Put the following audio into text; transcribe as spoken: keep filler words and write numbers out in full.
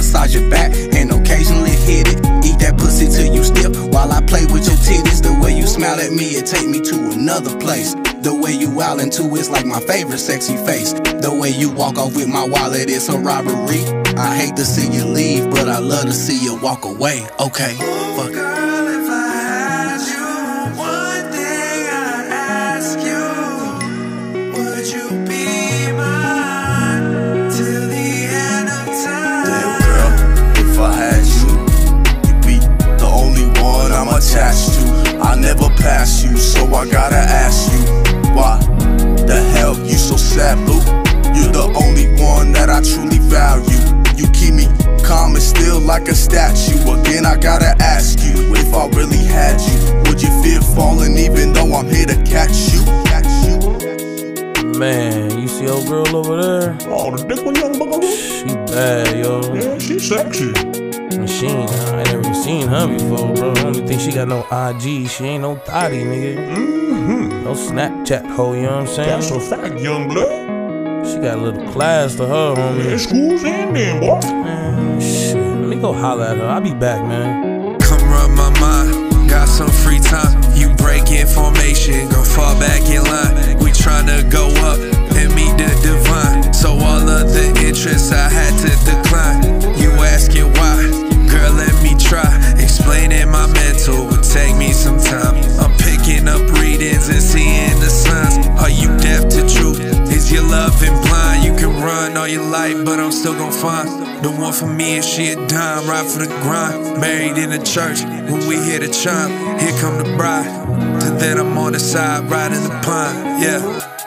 massage your back and occasionally hit it. Eat that pussy till you stiff while I play with your titties. The way you smile at me, it take me to another place. The way you wow into it's like my favorite sexy face. The way you walk off with my wallet, it's a robbery. I hate to see you leave, but I love to see you walk away. Okay, fuck it. Attached to, I never pass you, so I gotta ask you, why the hell you so sad, boo? You're the only one that I truly value. You keep me calm and still like a statue. Again, I gotta ask you, if I really had you, would you fear falling even though I'm here to catch you? Catch you. Man, you see old girl over there? Oh, the dick one young buckaroo? She bad, yo. Yeah, she sexy. Machine, I ain't never even seen her before, bro. I don't even think she got no I G. She ain't no thotty, nigga. Mm-hmm. No Snapchat hoe, you know what I'm saying? That's a fact, young blood. She got a little class to her, homie. Yeah, school's in then, boy. Man, shit. Let me go holler at her. I'll be back, man. Come rub my mind. Got some free time. You break in formation, gon' fall back in line. We tryna go up and meet the divine. So all of the interests I had to decline. You asking why? Girl, let me try. Explaining my mental would take me some time. I'm picking up readings and seeing the signs. Are you deaf to truth? Is your loving blind? You can run all your life, but I'm still gon' find the one for me, and she a dime, right for the grind. Married in the church, when we hear the chime, here come the bride. And then I'm on the side, riding the pine, yeah.